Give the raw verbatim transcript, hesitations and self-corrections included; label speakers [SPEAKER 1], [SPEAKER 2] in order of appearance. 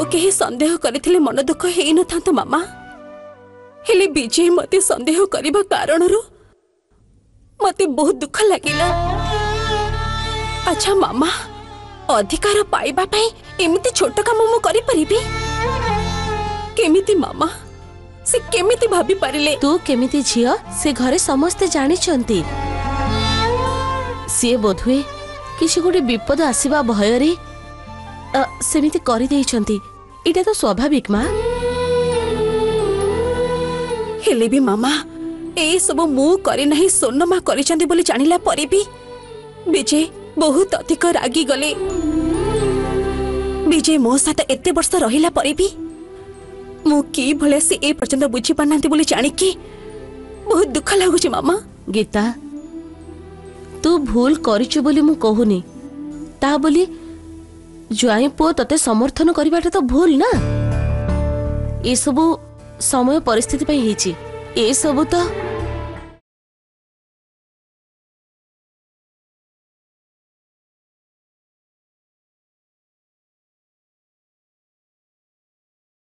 [SPEAKER 1] कहीं संदेह करथिले मन दुख हेई न था मामा हेले विजय मते संदेह करबा कारण रो मते बहुत दुख लागिला। अच्छा मामा अधिकार पाइबा पई एमिति छोट काम मु करि परिबी केमिति मामा से केमिति भाबी पारिले?
[SPEAKER 2] तू केमिति झियो से घरे समस्ते जानी चंती सी बोधुए किसी गोटे विपद आसीबा भयरी सेमिति करि देइचंती इटा तो स्वाभाविक मां।
[SPEAKER 1] हेले भी मामा ए सब मु करे नहीं सोनमा करिचंती बोली जानिला परे भी विजय बहुत अधिक रागी गले। विजय मो साथ एते वर्ष रहिला परे भी मु की भले से ए पर्यंत बुझी पानांती बोली जानि की बहुत दुख लागुची मामा।
[SPEAKER 2] गीता तू भूल करिछु बोली मु कहूनी ता बोली जुआई पो तते समर्थन करिबाटा तो भूल ना। ए सब समय परिस्थिति पे हिची ए सब तो